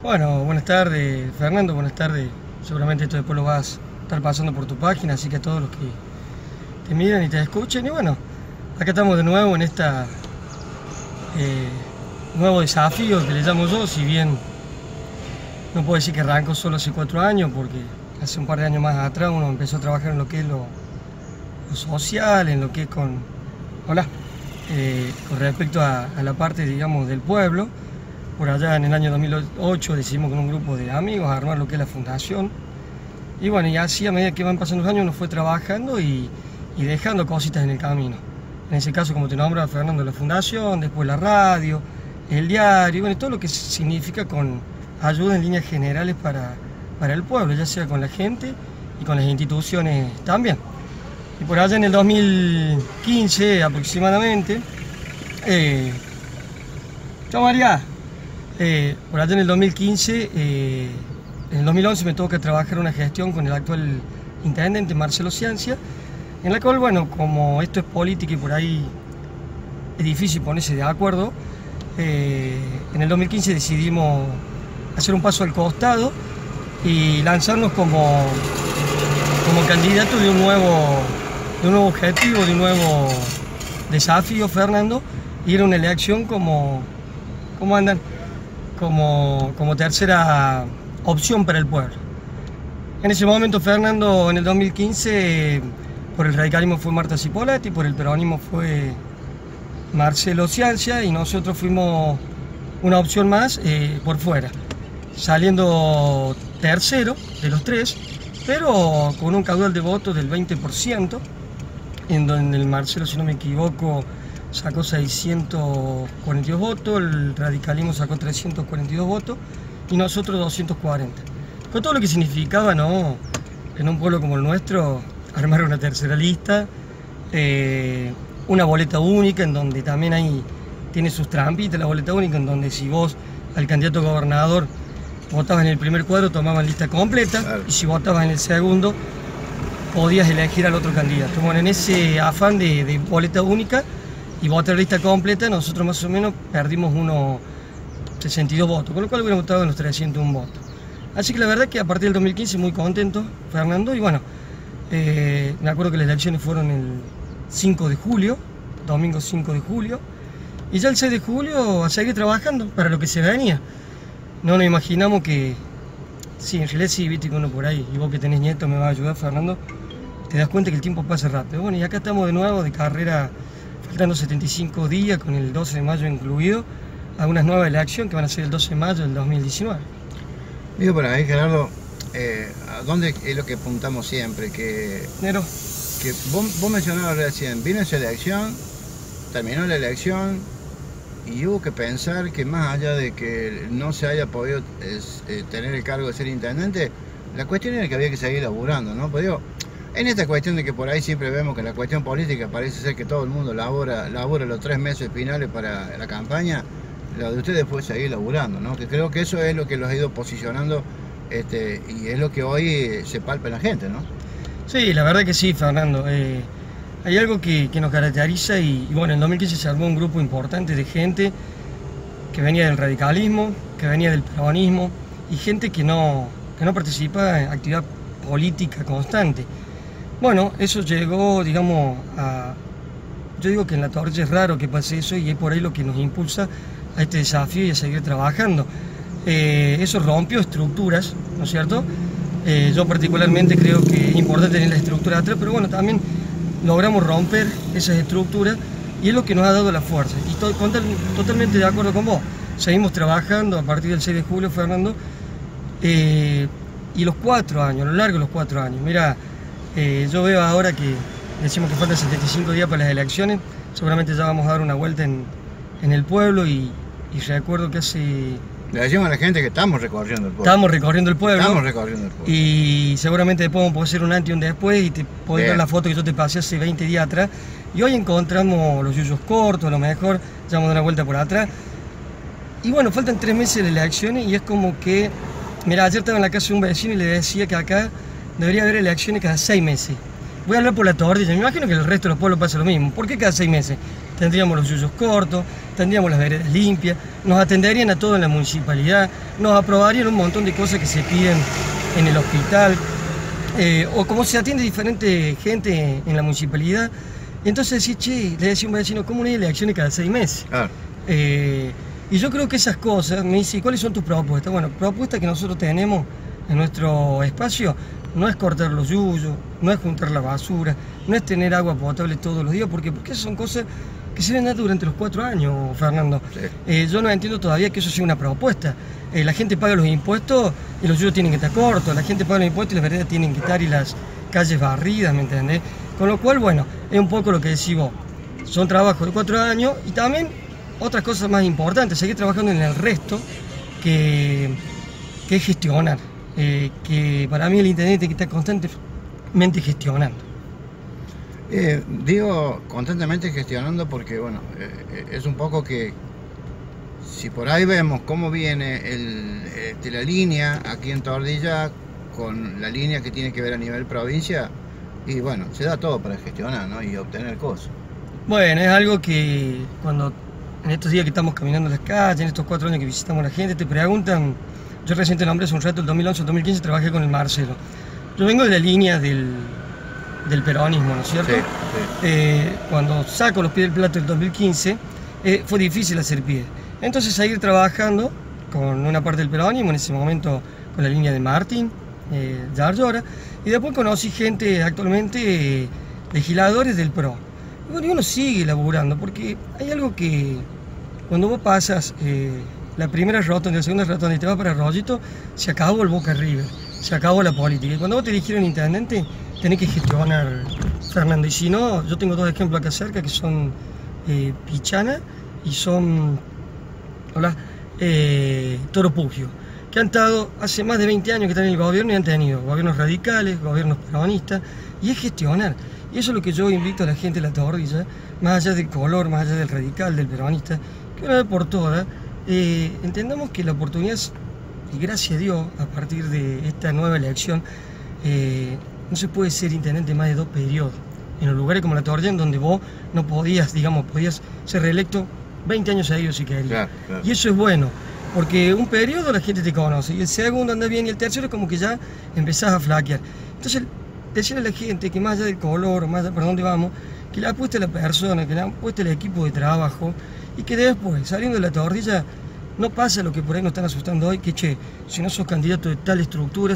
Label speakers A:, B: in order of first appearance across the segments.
A: Bueno, buenas tardes, Fernando, buenas tardes. Seguramente esto después lo vas a estar pasando por tu página, así que a todos los que te miran y te escuchen. Y bueno, acá estamos de nuevo en esta nuevo desafío que le llamo yo, si bien no puedo decir que arrancó solo hace 4 años, porque hace un par de años más atrás uno empezó a trabajar en lo que es lo social, en lo que es con respecto a la parte, digamos, del pueblo. Por allá en el año 2008 decidimos con un grupo de amigos armar lo que es la fundación. Y bueno, y así a medida que van pasando los años uno fue trabajando y dejando cositas en el camino. En ese caso, como te nombra Fernando, la fundación, después la radio, el diario, bueno, y todo lo que significa con ayuda en líneas generales para el pueblo, ya sea con la gente y con las instituciones también. Y por allá en el 2015 aproximadamente, chao María. Por allá en el 2015, en el 2011 me toca trabajar una gestión con el actual intendente Marcelo Ciancia, en la cual, bueno, como esto es política y por ahí es difícil ponerse de acuerdo, en el 2015 decidimos hacer un paso al costado y lanzarnos como candidato de un nuevo objetivo, de un nuevo desafío, Fernando, y era una elección como tercera opción para el pueblo. En ese momento, Fernando, en el 2015, por el radicalismo fue Marta Cipollati, por el peronismo fue Marcelo Ciancia y nosotros fuimos una opción más por fuera, saliendo tercero de los tres, pero con un caudal de votos del 20%, en donde el Marcelo, si no me equivoco, sacó 642 votos, el radicalismo sacó 342 votos y nosotros 240. Con todo lo que significaba, ¿no?, en un pueblo como el nuestro, armar una tercera lista, una boleta única, en donde también tiene sus trampitas la boleta única, en donde si vos al candidato a gobernador votabas en el primer cuadro, tomaban lista completa, claro, y si votabas en el segundo, podías elegir al otro candidato. Bueno, en ese afán de boleta única y votar lista completa, nosotros más o menos perdimos unos 62 votos, con lo cual hubiéramos votado en los 301 votos. Así que la verdad es que a partir del 2015 muy contento, Fernando, y bueno, me acuerdo que las elecciones fueron el 5 de julio, domingo 5 de julio, y ya el 6 de julio a seguir trabajando para lo que se venía. No nos imaginamos que, sí, en realidad sí, viste que uno por ahí, y vos que tenés nietos me vas a ayudar, Fernando, te das cuenta que el tiempo pasa rápido. Bueno, y acá estamos de nuevo de carrera, faltando 75 días, con el 12 de mayo incluido, a unas nuevas elecciones que van a ser el 12 de mayo del 2019.
B: Digo por ahí, Gerardo, ¿a dónde es lo que apuntamos siempre? Que vos mencionabas recién, vino esa elección, terminó la elección y hubo que pensar que más allá de que no se haya podido tener el cargo de ser intendente, la cuestión era que había que seguir laburando, ¿no? Pues digo, en esta cuestión de que por ahí siempre vemos que la cuestión política parece ser que todo el mundo labora los 3 meses finales para la campaña, lo de ustedes fue seguir laburando, ¿no? Que creo que eso es lo que los ha ido posicionando y es lo que hoy se palpa en la gente, ¿no?
A: Sí, la verdad que sí, Fernando. Hay algo que nos caracteriza y bueno, en 2015 se armó un grupo importante de gente que venía del radicalismo, que venía del peronismo y gente que no participa en actividad política constante. Bueno, eso llegó, digamos, yo digo que en la torcha es raro que pase eso y es por ahí lo que nos impulsa a este desafío y a seguir trabajando. Eso rompió estructuras, ¿no es cierto? Yo particularmente creo que es importante tener la estructura atrás, pero bueno, también logramos romper esas estructuras y es lo que nos ha dado la fuerza. Y totalmente de acuerdo con vos. Seguimos trabajando a partir del 6 de julio, Fernando, y los 4 años, a lo largo de los 4 años. Mira, yo veo ahora que decimos que faltan 75 días para las elecciones, seguramente ya vamos a dar una vuelta en el pueblo y recuerdo que hace...
B: Le decimos a la gente que estamos recorriendo el pueblo.
A: Estamos recorriendo el pueblo.
B: Estamos recorriendo el pueblo.
A: Y seguramente después vamos a poder hacer un antes y un después y te podés ver la foto que yo te pasé hace 20 días atrás. Y hoy encontramos los yuyos cortos, a lo mejor, ya vamos a dar una vuelta por atrás. Y bueno, faltan 3 meses de las elecciones y es como que... Mira, ayer estaba en la casa de un vecino y le decía que acá debería haber elecciones cada 6 meses. voy a hablar por la Tordilla, me imagino que el resto de los pueblos pasa lo mismo. ¿Por qué cada 6 meses? Tendríamos los yuyos cortos, tendríamos las veredas limpias, nos atenderían a todo en la municipalidad, nos aprobarían un montón de cosas que se piden en el hospital, o como se atiende diferente gente en la municipalidad. Entonces decís, che, le decía un vecino, ¿cómo no hay elecciones cada 6 meses? Ah. Y yo creo que esas cosas, me dice, ¿cuáles son tus propuestas? Bueno, propuestas que nosotros tenemos en nuestro espacio no es cortar los yuyos, no es juntar la basura, no es tener agua potable todos los días, porque esas son cosas que se ven durante los 4 años, Fernando. Sí. Yo no entiendo todavía que eso sea una propuesta. La gente paga los impuestos y los yuyos tienen que estar cortos, la gente paga los impuestos y las veredas tienen que estar y las calles barridas, ¿me entendés? Con lo cual, bueno, es un poco lo que decís vos. Son trabajos de 4 años y también otras cosas más importantes, seguir trabajando en el resto, que es gestionar. Que para mí el intendente que está constantemente gestionando.
B: Digo constantemente gestionando porque, bueno, es un poco que si por ahí vemos cómo viene la línea aquí en Tordilla con la línea que tiene que ver a nivel provincia, y bueno, se da todo para gestionar, ¿no? Y obtener cosas.
A: Bueno, es algo que cuando en estos días que estamos caminando las calles, en estos 4 años que visitamos a la gente, te preguntan. Yo recién te nombré hace un rato, el 2011, el 2015 trabajé con el Marcelo. Yo vengo de la línea del peronismo, ¿no es cierto? Sí, sí. Cuando saco los pies del plato del 2015, fue difícil hacer pie. Entonces seguir trabajando con una parte del peronismo, en ese momento con la línea de Martín, Yarlora, y después conocí gente actualmente, legisladores del PRO. Y bueno, y uno sigue laburando, porque hay algo que cuando vos pasas la primera rotonda, la segunda rotonda y te vas para Arroyito, se acabó el Boca River, se acabó la política. Y cuando vos te eligieron intendente, tenés que gestionar, Fernando. Y si no, yo tengo 2 ejemplos acá cerca que son Pichana y son Toro Pugio, que han estado hace más de 20 años que están en el gobierno y han tenido gobiernos radicales, gobiernos peronistas, y es gestionar. Y eso es lo que yo invito a la gente de la Tordilla, más allá del color, más allá del radical, del peronista, que una vez por todas entendamos que la oportunidad, y gracias a Dios, a partir de esta nueva elección, no se puede ser intendente más de 2 periodos. En los lugares como la Tordilla, en donde vos no podías, podías ser reelecto 20 años seguidos si querías. Claro, claro. Y eso es bueno, porque un periodo la gente te conoce, y el segundo anda bien, y el tercero es como que ya empezás a flaquear. Entonces, decirle a la gente que más allá del color, o más allá por dónde vamos, que le apueste a la persona, que le apueste al equipo de trabajo, y que después, saliendo de la Tordilla, no pasa lo que por ahí nos están asustando hoy, que che, si no sos candidato de tal estructura,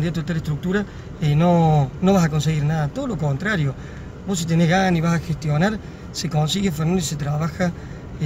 A: no vas a conseguir nada. Todo lo contrario, vos si tenés ganas y vas a gestionar, se consigue, Fernando, y se trabaja,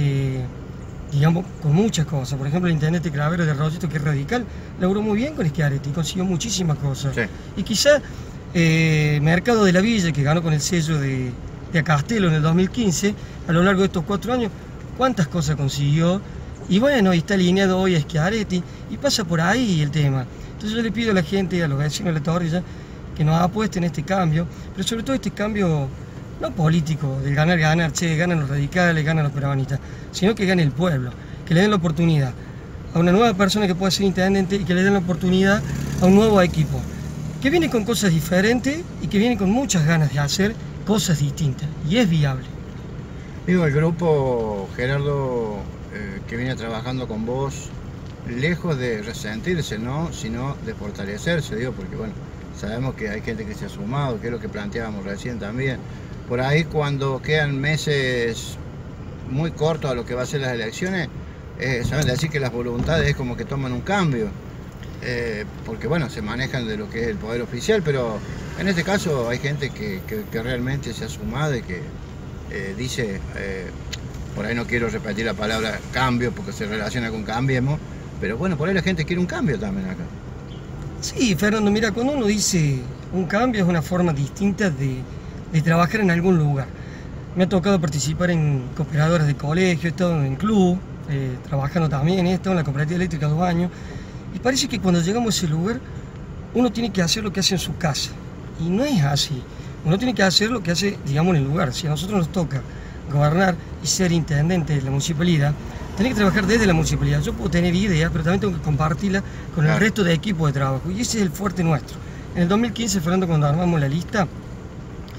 A: con muchas cosas. Por ejemplo, el intendente Cravero de Arroyito, que es radical, laburó muy bien con Schiaretti y consiguió muchísimas cosas. Sí. Y quizá Mercado de la Villa, que ganó con el sello de Castelo en el 2015, a lo largo de estos 4 años, ¿cuántas cosas consiguió? Y bueno, y está alineado hoy a Schiaretti, y pasa por ahí el tema. Entonces yo le pido a la gente, a los vecinos de la Tordilla, que nos apuesten este cambio, pero sobre todo este cambio no político, del ganar, che, ganan los radicales, ganan los peronistas, sino que gane el pueblo, que le den la oportunidad a una nueva persona que pueda ser intendente y que le den la oportunidad a un nuevo equipo, que viene con cosas diferentes y que viene con muchas ganas de hacer cosas distintas, y es viable.
B: Digo, el grupo, Gerardo, que viene trabajando con vos, lejos de resentirse, ¿no?, sino de fortalecerse, digo, porque bueno, sabemos que hay gente que se ha sumado, que es lo que planteábamos recién también. Por ahí, cuando quedan meses muy cortos a lo que va a ser las elecciones, saben decir que las voluntades es como que toman un cambio, porque bueno, se manejan de lo que es el poder oficial, pero en este caso hay gente que realmente se ha sumado y que dice, por ahí no quiero repetir la palabra cambio porque se relaciona con cambiemos, pero bueno, por ahí la gente quiere un cambio también acá.
A: Sí, Fernando, mira, cuando uno dice un cambio es una forma distinta de trabajar en algún lugar. Me ha tocado participar en cooperadoras de colegio, he estado en club, trabajando también, he estado en la cooperativa eléctrica 2 años, y parece que cuando llegamos a ese lugar uno tiene que hacer lo que hace en su casa, y no es así. Uno tiene que hacer lo que hace, digamos, en el lugar. Si a nosotros nos toca gobernar y ser intendente de la municipalidad, tenés que trabajar desde la municipalidad. Yo puedo tener ideas, pero también tengo que compartirlas con el resto de equipos de trabajo, y ese es el fuerte nuestro. En el 2015, Fernando, cuando armamos la lista,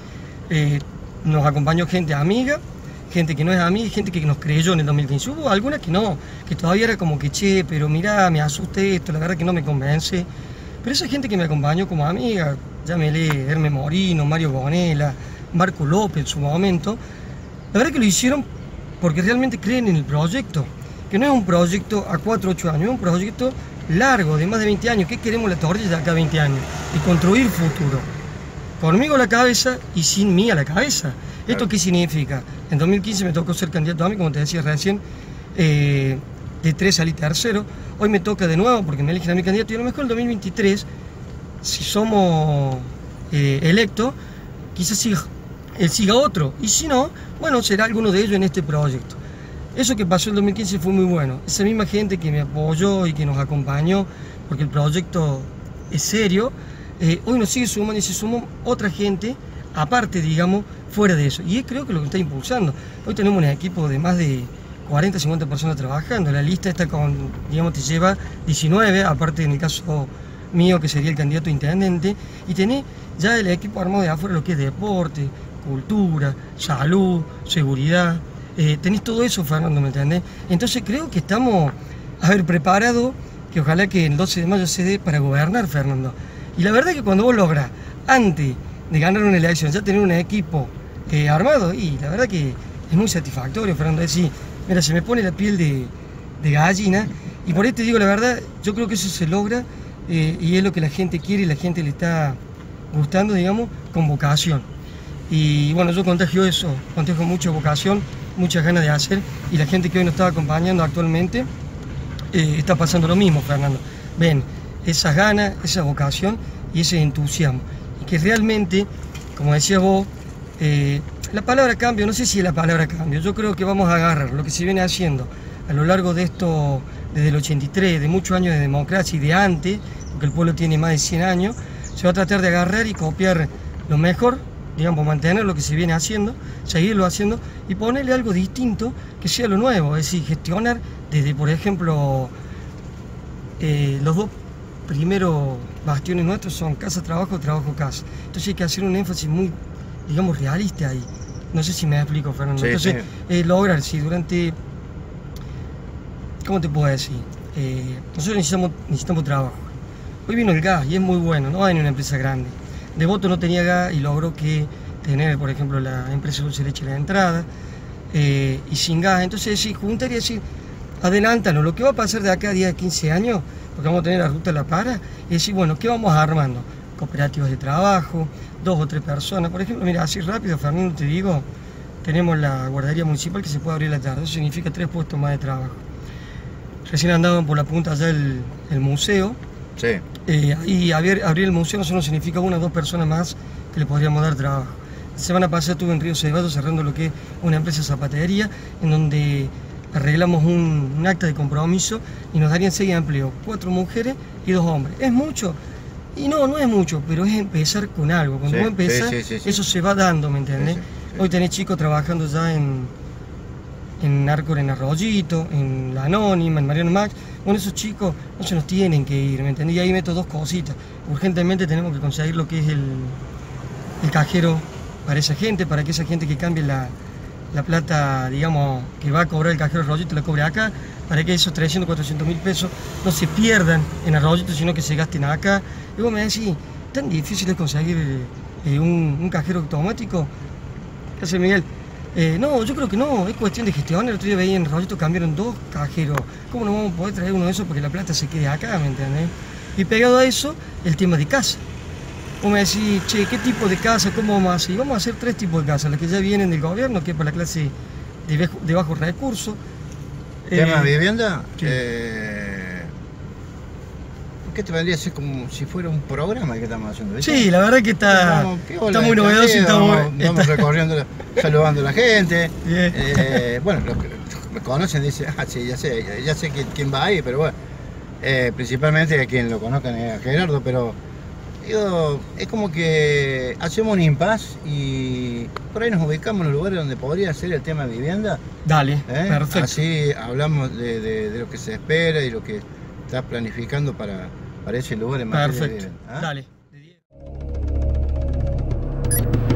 A: nos acompañó gente amiga, gente que no es amiga y gente que nos creyó en el 2015. Hubo algunas que no, que todavía era como que, che, pero mirá, me asusté esto, la verdad que no me convence. Pero esa gente que me acompañó como amiga, llámele Hermes Morino, Mario Bonella, Marco López en su momento, la verdad que lo hicieron porque realmente creen en el proyecto, que no es un proyecto a 4 o 8 años, es un proyecto largo, de más de 20 años. ¿Qué queremos la torrilla de acá a 20 años? Y construir futuro. Conmigo a la cabeza y sin mí a la cabeza. ¿Esto qué significa? En 2015 me tocó ser candidato a mí, como te decía recién, de 3 salí tercero. Hoy me toca de nuevo porque me eligen a mi candidato y a lo mejor en 2023, si somos electos, quizás siga otro. Y si no, bueno, será alguno de ellos en este proyecto. Eso que pasó en 2015 fue muy bueno. Esa misma gente que me apoyó y que nos acompañó, porque el proyecto es serio, hoy nos sigue sumando y se sumó otra gente, aparte, digamos, fuera de eso. Y creo que lo que está impulsando. Hoy tenemos un equipo de más de 40, 50 personas trabajando. La lista está con, digamos, te lleva 19, aparte en el caso mío, que sería el candidato a intendente, y tenés ya el equipo armado de afuera, lo que es deporte, cultura, salud, seguridad. Tenés todo eso, Fernando, ¿me entendés? Entonces creo que estamos, preparados, que ojalá que el 12 de mayo se dé para gobernar, Fernando. Y la verdad es que cuando vos lográs, antes de ganar una elección, ya tener un equipo armado, y la verdad que es muy satisfactorio, Fernando. Es decir, mira, se me pone la piel de gallina, y por ahí te digo la verdad, yo creo que eso se logra, y es lo que la gente quiere y la gente le está gustando, digamos, con vocación. Y bueno, yo contagio eso, contagio mucha vocación, muchas ganas de hacer, y la gente que hoy nos está acompañando actualmente está pasando lo mismo, Fernando. Ven, esas ganas, esa vocación y ese entusiasmo. Y que realmente, como decías vos, la palabra cambio, no sé si es la palabra cambio, yo creo que vamos a agarrar lo que se viene haciendo a lo largo de esto, desde el 83, de muchos años de democracia y de antes, porque el pueblo tiene más de 100 años, se va a tratar de agarrar y copiar lo mejor, digamos, mantener lo que se viene haciendo, seguirlo haciendo y ponerle algo distinto que sea lo nuevo, es decir, gestionar desde, por ejemplo, los dos primeros bastiones nuestros son casa, trabajo, trabajo, casa. Entonces hay que hacer un énfasis muy, digamos, realista ahí. No sé si me explico, Fernando.
B: Sí,
A: entonces,
B: sí.
A: lograr, si durante, ¿cómo te puedo decir? Nosotros necesitamos trabajo. Hoy vino el gas y es muy bueno, no hay en una empresa grande. Devoto no tenía gas y logró que tener, por ejemplo, la empresa Dulce Leche la entrada, y sin gas. Entonces, sí, juntar y decir, adelántanos, lo que va a pasar de acá a 10, 15 años, porque vamos a tener la ruta La Para, y decir, bueno, ¿qué vamos armando? Cooperativas de trabajo, 2 o 3 personas. Por ejemplo, mira, así rápido, Fernando, te digo, tenemos la guardería municipal que se puede abrir a la tarde, eso significa 3 puestos más de trabajo. Recién andaban por la punta allá el museo.
B: Sí.
A: Y abrir el museo no significa 1 o 2 personas más que le podríamos dar trabajo. La semana pasada estuve en Río Ceballos cerrando lo que es una empresa de zapatería, en donde arreglamos un acta de compromiso y nos darían 6 empleos, 4 mujeres y 2 hombres. ¿Es mucho? Y no es mucho, pero es empezar con algo. Cuando vos empezás, eso se va dando, ¿me entendés? Hoy tenés chicos trabajando ya en Arcor, en Arroyito, en La Anónima, en Mariano Max. Bueno, esos chicos no se nos tienen que ir, ¿me entendí? Y ahí meto 2 cositas. Urgentemente tenemos que conseguir lo que es el cajero para esa gente, para que esa gente que cambie la plata, digamos, que va a cobrar el cajero Arroyito, la cobre acá, para que esos 300, 400 mil pesos no se pierdan en Arroyito, sino que se gasten acá. Y vos me decís, ¿tan difícil es conseguir un cajero automático? ¿Qué hace Miguel? No, yo creo que no, es cuestión de gestión. El otro día veía en Arroyito cambiaron 2 cajeros. ¿Cómo no vamos a poder traer uno de esos porque la plata se quede acá, ¿me entendés? Y pegado a eso, el tema de casa. Vos me decís, che, ¿qué tipo de casa? ¿Cómo vamos a hacer? Y vamos a hacer 3 tipos de casas, las que ya vienen del gobierno, que es para la clase de bajos recursos.
B: ¿Tema de vivienda?
A: Sí.
B: ¿Qué te vendría a ser como si fuera un programa que estamos haciendo? ¿Viste?
A: Sí, la verdad que está muy novedoso y está muy...
B: Vamos recorriendo, saludando a la gente. Bueno, los que me conocen dicen, sí, ya sé quién va ahí, pero bueno, principalmente a quien lo conozcan es a Gerardo, pero digo, es como que hacemos un impasse y por ahí nos ubicamos en los lugares donde podría ser el tema de vivienda. Dale, perfecto. Así hablamos de lo que se espera y lo que estás planificando para ese lugar en materia de vivienda.
A: Dale.